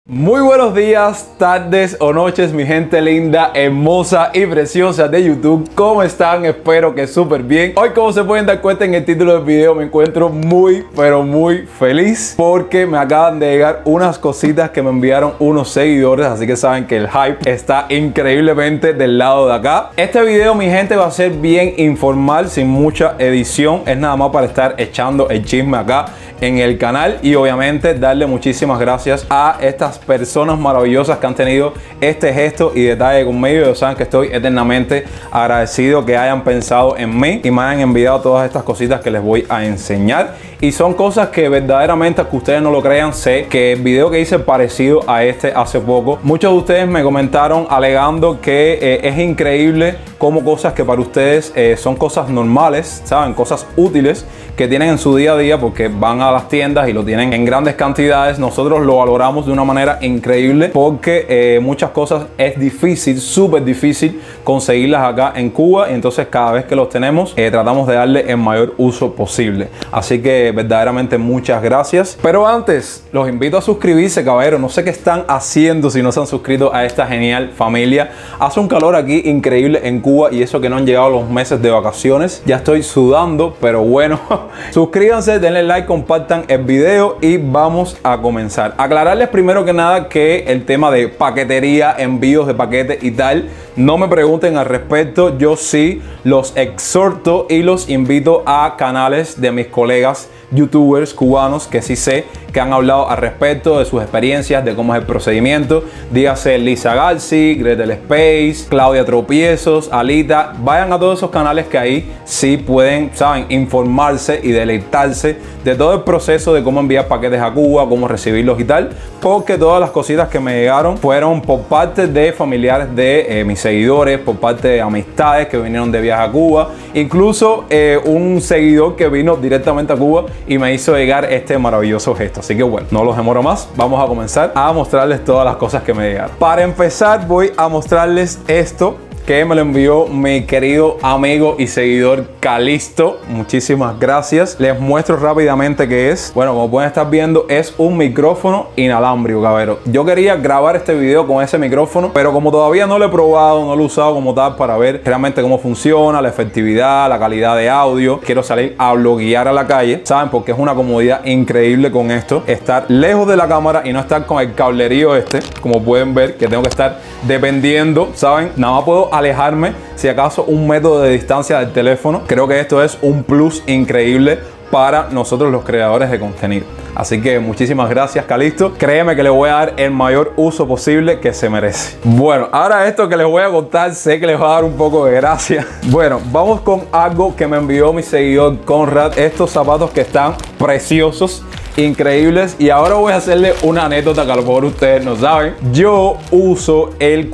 Muy buenos días, tardes o noches, mi gente linda, hermosa y preciosa de YouTube. ¿Cómo están? Espero que súper bien. Hoy, como se pueden dar cuenta en el título del video, me encuentro muy, pero muy feliz porque me acaban de llegar unas cositas que me enviaron unos seguidores. Así que saben que el hype está increíblemente del lado de acá. Este video, mi gente, va a ser bien informal, sin mucha edición. Es nada más para estar echando el chisme acá en el canal y obviamente darle muchísimas gracias a estas personas maravillosas que han tenido este gesto y detalle conmigo. Ellos saben que estoy eternamente agradecido que hayan pensado en mí y me hayan enviado todas estas cositas que les voy a enseñar, y son cosas que verdaderamente, que ustedes no lo crean, sé que el video que hice parecido a este hace poco, muchos de ustedes me comentaron alegando que es increíble cómo cosas que para ustedes son cosas normales, saben, cosas útiles que tienen en su día a día porque van a las tiendas y lo tienen en grandes cantidades, nosotros lo valoramos de una manera increíble porque muchas cosas es difícil, súper difícil conseguirlas acá en Cuba, y entonces cada vez que los tenemos tratamos de darle el mayor uso posible. Así que verdaderamente muchas gracias. Pero antes, los invito a suscribirse, caballeros. No sé qué están haciendo si no se han suscrito a esta genial familia. Hace un calor aquí increíble en Cuba, y eso que no han llegado los meses de vacaciones. Ya estoy sudando, pero bueno. Suscríbanse, denle like, compartan el video y vamos a comenzar. Aclararles primero que nada que el tema de paquetería, envíos de paquetes y tal, no me pregunten al respecto. Yo sí los exhorto y los invito a canales de mis colegas youtubers cubanos que sí sé que han hablado al respecto de sus experiencias, de cómo es el procedimiento. Dígase Lisa Garci, Gretel Space, Claudia Tropiezos, Alita. Vayan a todos esos canales que ahí sí pueden, saben, informarse y deleitarse de todo el proceso de cómo enviar paquetes a Cuba, cómo recibirlos y tal, porque todas las cositas que me llegaron fueron por parte de familiares de mis seguidores, por parte de amistades que vinieron de viaje a Cuba, incluso un seguidor que vino directamente a Cuba y me hizo llegar este maravilloso gesto. Así que bueno, no los demoro más, vamos a comenzar a mostrarles todas las cosas que me llegaron. Para empezar, voy a mostrarles esto que me lo envió mi querido amigo y seguidor Calisto. Muchísimas gracias. Les muestro rápidamente qué es. Bueno, como pueden estar viendo, es un micrófono inalámbrico, cabrero. Yo quería grabar este video con ese micrófono, pero como todavía no lo he probado, no lo he usado como tal para ver realmente cómo funciona, la efectividad, la calidad de audio, quiero salir a bloguear a la calle, ¿saben? Porque es una comodidad increíble con esto, estar lejos de la cámara y no estar con el cablerío este, como pueden ver, que tengo que estar dependiendo, ¿saben? Nada más puedo alejarme, si acaso, un metro de distancia del teléfono. Creo que esto es un plus increíble para nosotros los creadores de contenido. Así que muchísimas gracias, Calisto. Créeme que le voy a dar el mayor uso posible que se merece. Bueno, ahora esto que les voy a contar, sé que les va a dar un poco de gracia. Bueno, vamos con algo que me envió mi seguidor Conrad. Estos zapatos que están preciosos, increíbles, y ahora voy a hacerle una anécdota que a lo mejor ustedes no saben. Yo uso el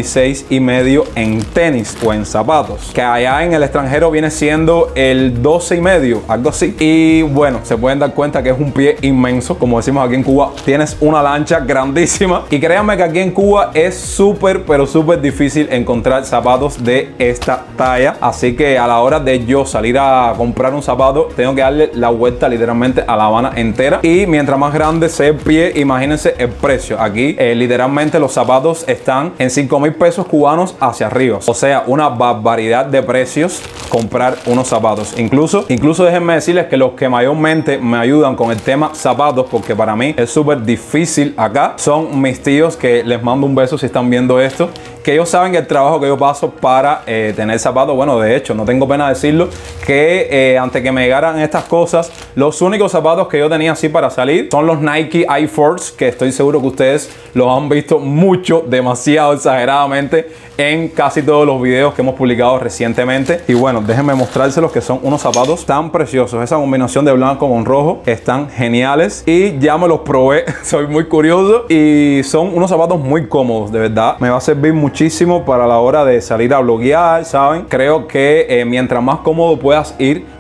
46,5 en tenis o en zapatos, que allá en el extranjero viene siendo el 12,5, algo así. Y bueno, se pueden dar cuenta que es un pie inmenso. Como decimos aquí en Cuba, tienes una lancha grandísima, y créanme que aquí en Cuba es súper, pero súper difícil encontrar zapatos de esta talla. Así que a la hora de yo salir a comprar un zapato, tengo que darle la vuelta literalmente a La Habana entera. Y mientras más grande sea el pie, imagínense el precio. Aquí literalmente los zapatos están en 5,000 pesos cubanos hacia arriba. O sea, una barbaridad de precios comprar unos zapatos. Incluso déjenme decirles que los que mayormente me ayudan con el tema zapatos, porque para mí es súper difícil acá, son mis tíos, que les mando un beso si están viendo esto, que ellos saben el trabajo que yo paso para tener zapatos. Bueno, de hecho, no tengo pena decirlo, que antes que me llegaran estas cosas, los únicos zapatos que yo tenía así para salir son los Nike Air Force, que estoy seguro que ustedes los han visto mucho, demasiado exageradamente, en casi todos los videos que hemos publicado recientemente. Y bueno, déjenme mostrárselos, que son unos zapatos tan preciosos. Esa combinación de blanco con rojo están geniales y ya me los probé. Soy muy curioso y son unos zapatos muy cómodos, de verdad. Me va a servir muchísimo para la hora de salir a bloguear, ¿saben? Creo que mientras más cómodo puedas ir,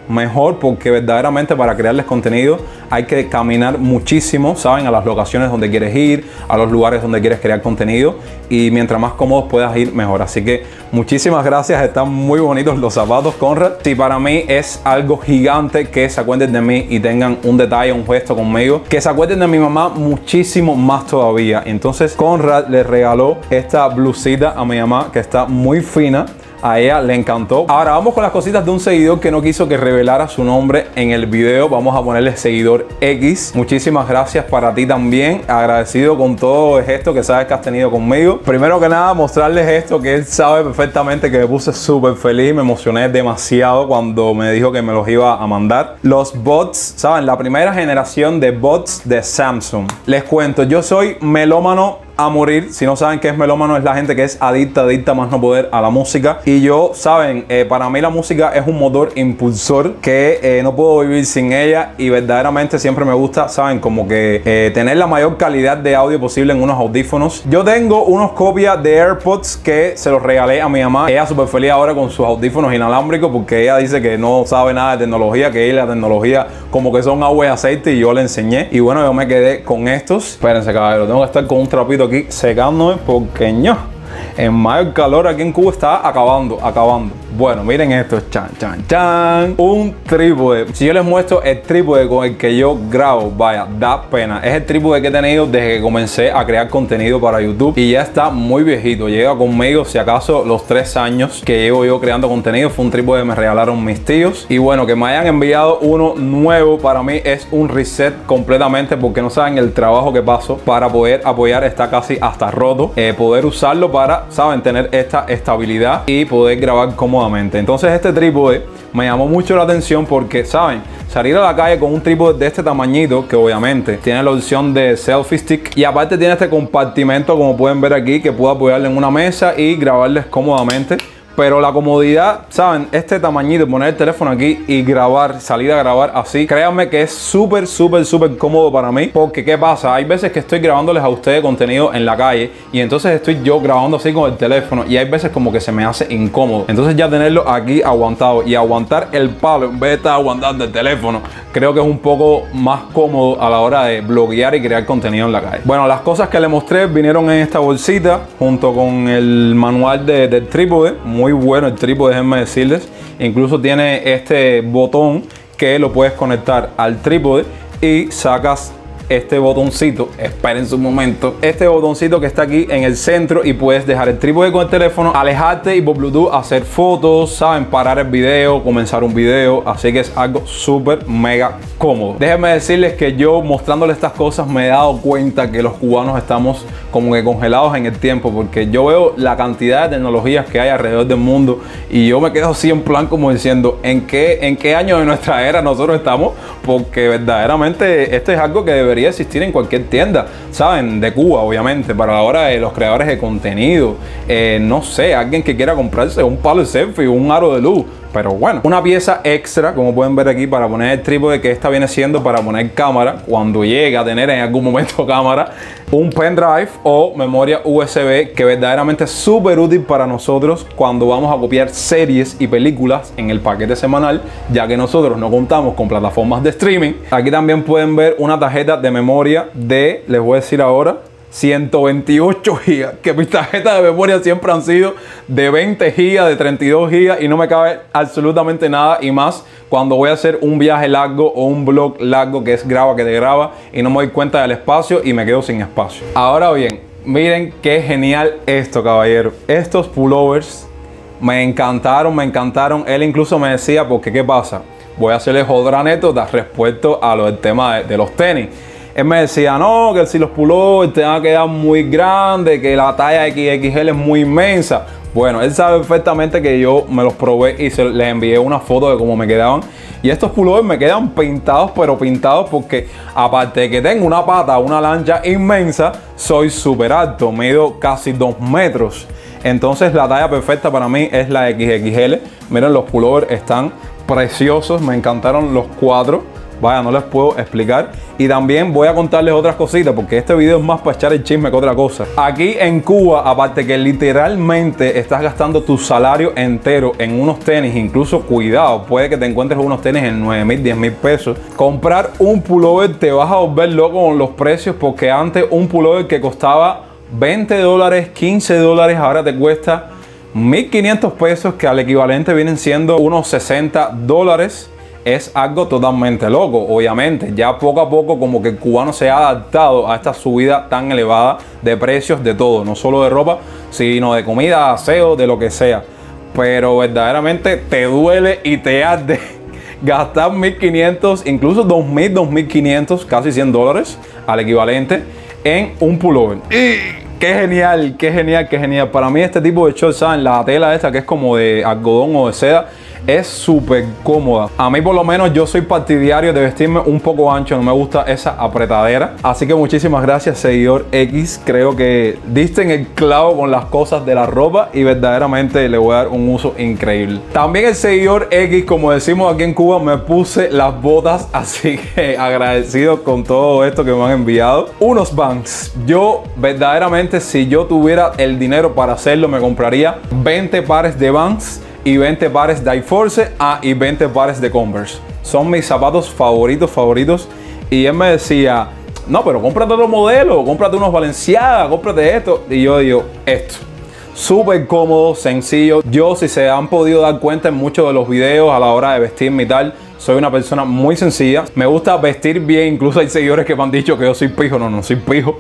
mejor, porque verdaderamente para crearles contenido hay que caminar muchísimo, ¿saben? A las locaciones donde quieres ir, a los lugares donde quieres crear contenido, y mientras más cómodos puedas ir, mejor. Así que muchísimas gracias, están muy bonitos los zapatos, Conrad. Sí, para mí es algo gigante que se acuerden de mí y tengan un detalle, un gesto conmigo, que se acuerden de mi mamá muchísimo más todavía. Entonces Conrad le regaló esta blusita a mi mamá, que está muy fina. A ella le encantó. Ahora vamos con las cositas de un seguidor que no quiso que revelara su nombre en el video. Vamos a ponerle seguidor X. Muchísimas gracias para ti también. Agradecido con todo esto que sabes que has tenido conmigo. Primero que nada, mostrarles esto que él sabe perfectamente que me puse súper feliz. Me emocioné demasiado cuando me dijo que me los iba a mandar. Los bots, ¿saben? La primera generación de bots de Samsung. Les cuento, yo soy melómano a morir. Si no saben qué es melómano, es la gente que es adicta más no poder a la música. Y yo, saben, para mí la música es un motor impulsor que no puedo vivir sin ella, y verdaderamente siempre me gusta, saben, como que tener la mayor calidad de audio posible en unos audífonos. Yo tengo unos copias de AirPods que se los regalé a mi mamá. Ella súper feliz ahora con sus audífonos inalámbricos, porque ella dice que no sabe nada de tecnología, que ella la tecnología como que son agua y aceite, y yo le enseñé. Y bueno, yo me quedé con estos. Espérense, caballero, tengo que estar con un trapito aquí secándome, porque en mayo el calor aquí en Cuba está acabando. Bueno, miren esto, chan. Un trípode. Si yo les muestro el trípode con el que yo grabo, vaya, da pena. Es el trípode que he tenido desde que comencé a crear contenido para YouTube, y ya está muy viejito. Llega conmigo, si acaso, los 3 años que llevo yo creando contenido. Fue un trípode que me regalaron mis tíos, y bueno, que me hayan enviado uno nuevo para mí es un reset completamente, porque no saben el trabajo que paso para poder apoyar. Está casi hasta roto. Poder usarlo para, saben, tener esta estabilidad y poder grabar cómodamente. Entonces este trípode me llamó mucho la atención, porque, saben, salir a la calle con un trípode de este tamañito, que obviamente tiene la opción de selfie stick, y aparte tiene este compartimento, como pueden ver aquí, que puedo apoyarle en una mesa y grabarles cómodamente. Pero la comodidad, ¿saben? Este tamañito, poner el teléfono aquí y grabar, salir a grabar así, créanme que es súper cómodo para mí. Porque ¿qué pasa? Hay veces que estoy grabándoles a ustedes contenido en la calle, y entonces estoy yo grabando así con el teléfono, y hay veces como que se me hace incómodo. Entonces ya tenerlo aquí aguantado y aguantar el palo en vez de estar aguantando el teléfono, creo que es un poco más cómodo a la hora de bloguear y crear contenido en la calle. Bueno, las cosas que les mostré vinieron en esta bolsita junto con el manual del trípode. Muy bueno el trípode, déjenme decirles. Incluso tiene este botón que lo puedes conectar al trípode y sacas este botoncito, esperen un momento, este botoncito que está aquí en el centro, y puedes dejar el trípode con el teléfono, alejarte y por Bluetooth hacer fotos, saben, parar el video, comenzar un video. Así que es algo súper mega cómodo. Déjenme decirles que yo, mostrándoles estas cosas, me he dado cuenta que los cubanos estamos como que congelados en el tiempo, porque yo veo la cantidad de tecnologías que hay alrededor del mundo, y yo me quedo así en plan como diciendo, ¿en qué año de nuestra era nosotros estamos? Porque verdaderamente esto es algo que debería existir en cualquier tienda, ¿saben? De Cuba, obviamente, para la hora de los creadores de contenido. No sé, alguien que quiera comprarse un palo de selfie, un aro de luz. Pero bueno, una pieza extra, como pueden ver aquí, para poner el trípode, que esta viene siendo para poner cámara, cuando llegue a tener en algún momento cámara, un pendrive o memoria USB, que verdaderamente es súper útil para nosotros cuando vamos a copiar series y películas en el paquete semanal, ya que nosotros no contamos con plataformas de streaming. Aquí también pueden ver una tarjeta de memoria de, les voy a decir ahora, 128 GB, que mis tarjetas de memoria siempre han sido de 20 GB, de 32 GB, y no me cabe absolutamente nada, y más cuando voy a hacer un viaje largo o un vlog largo, que es graba que te graba, y no me doy cuenta del espacio y me quedo sin espacio. Ahora bien, miren qué genial esto, caballero. Estos pullovers me encantaron. Él incluso me decía, porque ¿qué pasa? Voy a hacerles otra anécdota respecto a lo del tema de los tenis. Él me decía, no, que si los pullovers te van a quedar muy grandes, que la talla XXL es muy inmensa. Bueno, él sabe perfectamente que yo me los probé y les envié una foto de cómo me quedaban. Y estos pullovers me quedan pintados, pero pintados porque aparte de que tengo una pata, una lancha inmensa, soy súper alto, mido casi 2 metros. Entonces la talla perfecta para mí es la XXL. Miren, los pullovers están preciosos, me encantaron los 4. vaya, no les puedo explicar. Y también voy a contarles otras cositas, porque este video es más para echar el chisme que otra cosa. Aquí en Cuba, aparte que literalmente estás gastando tu salario entero en unos tenis, incluso cuidado, puede que te encuentres unos tenis en 9,000, 10,000 pesos. Comprar un pullover te vas a volver loco con los precios, porque antes un pullover que costaba $20, $15, ahora te cuesta 1,500 pesos, que al equivalente vienen siendo unos $60. Es algo totalmente loco. Obviamente ya poco a poco como que el cubano se ha adaptado a esta subida tan elevada de precios de todo, no solo de ropa, sino de comida, aseo, de lo que sea. Pero verdaderamente te duele y te arde gastar 1,500, incluso 2,000, 2,500, casi $100 al equivalente en un pullover. Qué genial, qué genial, qué genial. Para mí este tipo de shorts, ¿saben? La tela esta que es como de algodón o de seda, es súper cómoda. A mí por lo menos yo soy partidario de vestirme un poco ancho, no me gusta esa apretadera. Así que muchísimas gracias, seguidor X. Creo que diste en el clavo con las cosas de la ropa y verdaderamente le voy a dar un uso increíble. También el seguidor X, como decimos aquí en Cuba, me puse las botas, así que agradecido con todo esto que me han enviado. Unos Vans. Yo verdaderamente, si yo tuviera el dinero para hacerlo, me compraría 20 pares de Vans y 20 pares de Air Force y 20 pares de Converse. Son mis zapatos favoritos. Y él me decía, no, pero cómprate otro modelo, cómprate unos Balenciaga, cómprate esto. Y yo digo, esto. Súper cómodo, sencillo. Yo, si se han podido dar cuenta en muchos de los videos a la hora de vestirme y tal, soy una persona muy sencilla. Me gusta vestir bien. Incluso hay seguidores que me han dicho que yo soy pijo. No soy pijo.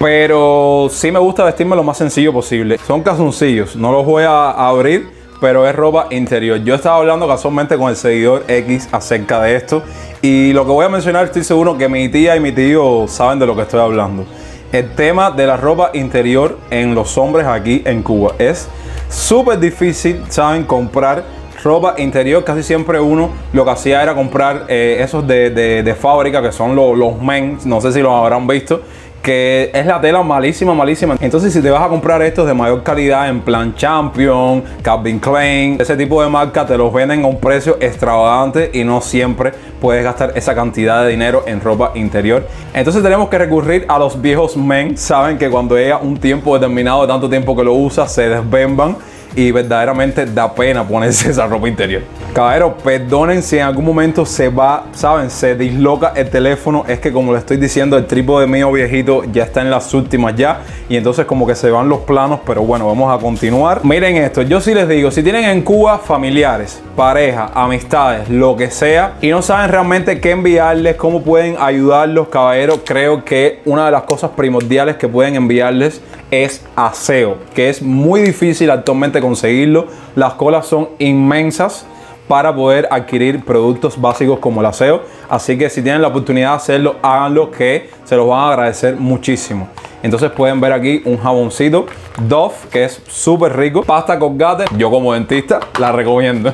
Pero sí me gusta vestirme lo más sencillo posible. Son calzoncillos. No los voy a abrir, pero es ropa interior. Yo estaba hablando casualmente con el seguidor X acerca de esto, y lo que voy a mencionar, estoy seguro que mi tía y mi tío saben de lo que estoy hablando. El tema de la ropa interior en los hombres aquí en Cuba es súper difícil, ¿saben? Comprar ropa interior. Casi siempre uno lo que hacía era comprar esos de fábrica, que son los men, no sé si los habrán visto, que es la tela malísima. Entonces, si te vas a comprar estos de mayor calidad, en plan Champion, Calvin Klein, ese tipo de marca, te los venden a un precio extravagante y no siempre puedes gastar esa cantidad de dinero en ropa interior. Entonces tenemos que recurrir a los viejos men. Saben que cuando llega un tiempo determinado, de tanto tiempo que lo usas, se desbemban y verdaderamente da pena ponerse esa ropa interior. Caballeros, perdonen si en algún momento se va, ¿saben? Se disloca el teléfono. Es que, como les estoy diciendo, el trípode mío viejito ya está en las últimas ya, y entonces como que se van los planos. Pero bueno, vamos a continuar. Miren esto, yo sí les digo, si tienen en Cuba familiares, pareja, amistades, lo que sea, y no saben realmente qué enviarles, cómo pueden ayudarlos, caballeros, creo que una de las cosas primordiales que pueden enviarles es aseo, que es muy difícil actualmente conseguirlo. Las colas son inmensas para poder adquirir productos básicos como el aseo. Así que si tienen la oportunidad de hacerlo, háganlo, que se los van a agradecer muchísimo. Entonces pueden ver aquí un jaboncito Dove, que es súper rico. Pasta Colgate, yo como dentista la recomiendo.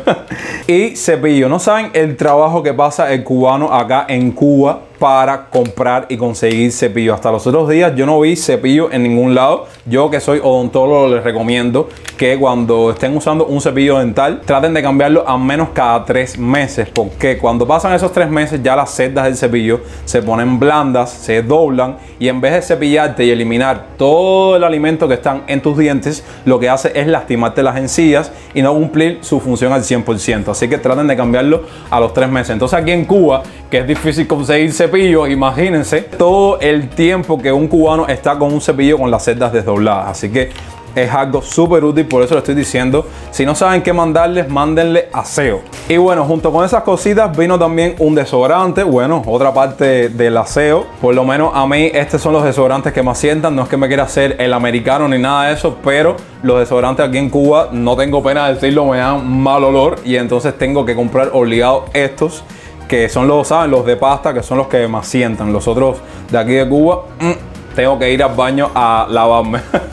Y cepillo. No saben el trabajo que pasa el cubano acá en Cuba para comprar y conseguir cepillo. Hasta los otros días yo no vi cepillo en ningún lado. Yo, que soy odontólogo, les recomiendo que cuando estén usando un cepillo dental, traten de cambiarlo al menos cada 3 meses. Porque cuando pasan esos 3 meses, ya las cerdas del cepillo se ponen blandas, se doblan, y en vez de cepillarte y eliminar todo el alimento que están en tus dientes, lo que hace es lastimarte las encías y no cumplir su función al 100%. Así que traten de cambiarlo a los 3 meses. Entonces, aquí en Cuba, que es difícil conseguir cepillo, imagínense todo el tiempo que un cubano está con un cepillo con las cerdas desdobladas. Así que es algo súper útil, por eso lo estoy diciendo. Si no saben qué mandarles, mándenle aseo. Y bueno, junto con esas cositas vino también un desodorante. Bueno, otra parte del aseo. Por lo menos a mí estos son los desodorantes que me asientan. No es que me quiera hacer el americano ni nada de eso, pero los desodorantes aquí en Cuba, no tengo pena de decirlo, me dan mal olor, y entonces tengo que comprar obligado estos, que son los, ¿saben? Los de pasta, que son los que me asientan. Los otros de aquí de Cuba, tengo que ir al baño a lavarme.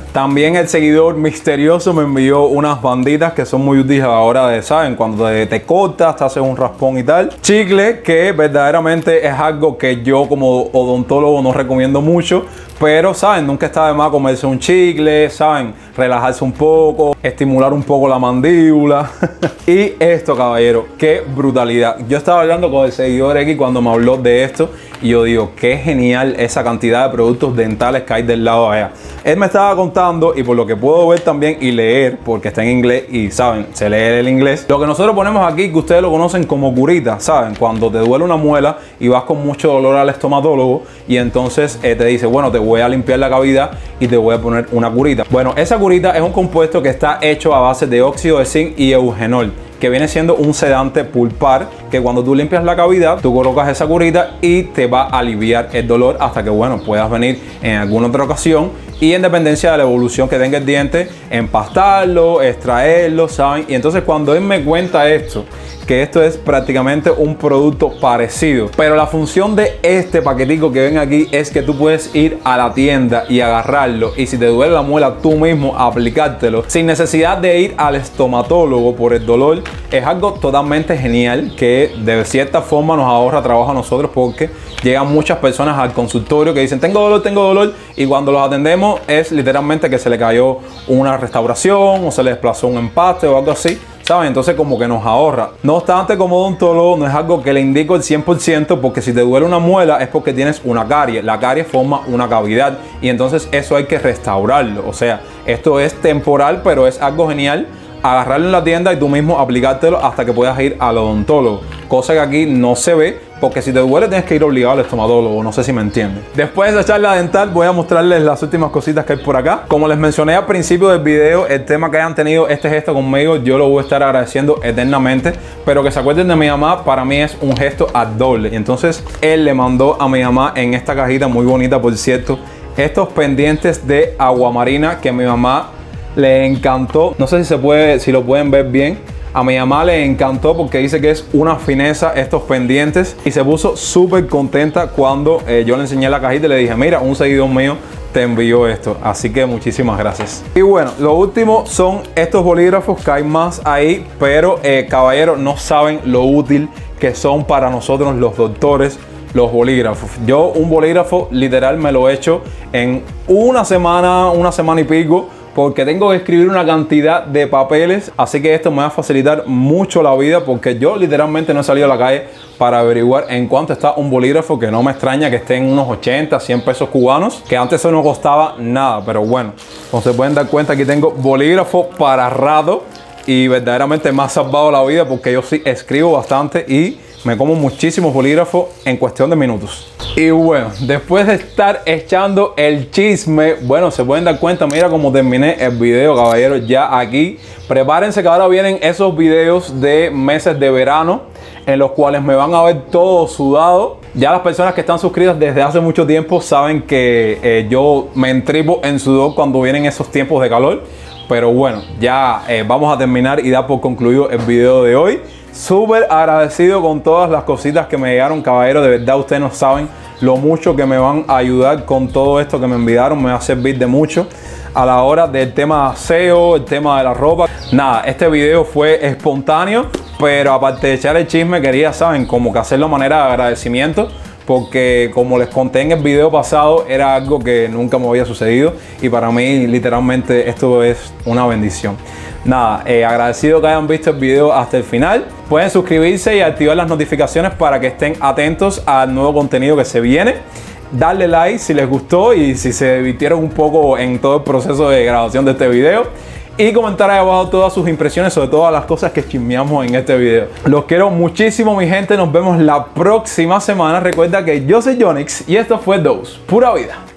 También el seguidor misterioso me envió unas banditas que son muy útiles a la hora de, ¿saben? Cuando te cortas, te haces un raspón y tal. Chicle, que verdaderamente es algo que yo como odontólogo no recomiendo mucho. Pero, ¿saben? Nunca está de más comerse un chicle, ¿saben? Relajarse un poco, estimular un poco la mandíbula. Y esto, caballero, qué brutalidad. Yo estaba hablando con el seguidor X cuando me habló de esto y yo digo, qué genial esa cantidad de productos dentales que hay del lado de allá. Él me estaba contando, y por lo que puedo ver también y leer, porque está en inglés y, ¿saben? Se lee el inglés. Lo que nosotros ponemos aquí, que ustedes lo conocen como curita, ¿saben? Cuando te duele una muela y vas con mucho dolor al estomatólogo y entonces te dice, bueno, te voy a limpiar la cavidad y te voy a poner una curita. Bueno, esa curita es un compuesto que está hecho a base de óxido de zinc y eugenol, que viene siendo un sedante pulpar, que cuando tú limpias la cavidad, tú colocas esa curita y te va a aliviar el dolor hasta que, bueno, puedas venir en alguna otra ocasión y en dependencia de la evolución que tenga el diente, empastarlo, extraerlo, ¿saben? Y entonces cuando él me cuenta esto, que esto es prácticamente un producto parecido, pero la función de este paquetico que ven aquí es que tú puedes ir a la tienda y agarrarlo, y si te duele la muela tú mismo aplicártelo sin necesidad de ir al estomatólogo por el dolor. Es algo totalmente genial que de cierta forma nos ahorra trabajo a nosotros, porque llegan muchas personas al consultorio que dicen tengo dolor, y cuando los atendemos es literalmente que se le cayó una restauración o se le desplazó un empaste o algo así, ¿saben? Entonces como que nos ahorra. No obstante, como odontólogo no es algo que le indico el 100%, porque si te duele una muela es porque tienes una carie. La carie forma una cavidad y entonces eso hay que restaurarlo. O sea, esto es temporal, pero es algo genial agarrarlo en la tienda y tú mismo aplicártelo hasta que puedas ir al odontólogo, cosa que aquí no se ve, porque si te duele tienes que ir obligado al estomatólogo. No sé si me entienden. Después de esa charla dental voy a mostrarles las últimas cositas que hay por acá. Como les mencioné al principio del video, el tema que hayan tenido este gesto conmigo, yo lo voy a estar agradeciendo eternamente, pero que se acuerden de mi mamá, para mí es un gesto al doble. Y entonces él le mandó a mi mamá en esta cajita muy bonita, por cierto, estos pendientes de aguamarina que a mi mamá le encantó. No sé si se puede, si lo pueden ver bien. A mi mamá le encantó porque dice que es una fineza estos pendientes y se puso súper contenta cuando yo le enseñé la cajita y le dije, mira, un seguidor mío te envió esto, así que muchísimas gracias. Y bueno, lo último son estos bolígrafos, que hay más ahí, pero caballeros, no saben lo útil que son para nosotros los doctores los bolígrafos. Yo un bolígrafo literal me lo he hecho en una semana y pico, porque tengo que escribir una cantidad de papeles, así que esto me va a facilitar mucho la vida, porque yo literalmente no he salido a la calle para averiguar en cuánto está un bolígrafo, que no me extraña que esté en unos 80, 100 pesos cubanos, que antes eso no costaba nada, pero bueno, como se pueden dar cuenta, aquí tengo bolígrafo para rato y verdaderamente me ha salvado la vida, porque yo sí escribo bastante y me como muchísimos bolígrafos en cuestión de minutos. Y bueno, después de estar echando el chisme, bueno, se pueden dar cuenta, mira cómo terminé el video, caballeros, ya aquí. Prepárense que ahora vienen esos videos de meses de verano, en los cuales me van a ver todo sudado. Ya las personas que están suscritas desde hace mucho tiempo saben que yo me entripo en sudor cuando vienen esos tiempos de calor. Pero bueno, ya vamos a terminar y dar por concluido el video de hoy. Súper agradecido con todas las cositas que me llegaron, caballeros. De verdad, ustedes no saben lo mucho que me van a ayudar con todo esto que me enviaron. Me va a servir de mucho a la hora del tema de aseo, el tema de la ropa. Nada, este video fue espontáneo, pero aparte de echar el chisme, quería, saben, como que hacerlo de manera de agradecimiento, porque como les conté en el video pasado, era algo que nunca me había sucedido y para mí literalmente esto es una bendición. Nada, agradecido que hayan visto el video hasta el final. Pueden suscribirse y activar las notificaciones para que estén atentos al nuevo contenido que se viene. Darle like si les gustó y si se divirtieron un poco en todo el proceso de grabación de este video. Y comentar ahí abajo todas sus impresiones sobre todas las cosas que chismeamos en este video. Los quiero muchísimo, mi gente. Nos vemos la próxima semana. Recuerda que yo soy Yonix y esto fue Dose Pura Vida.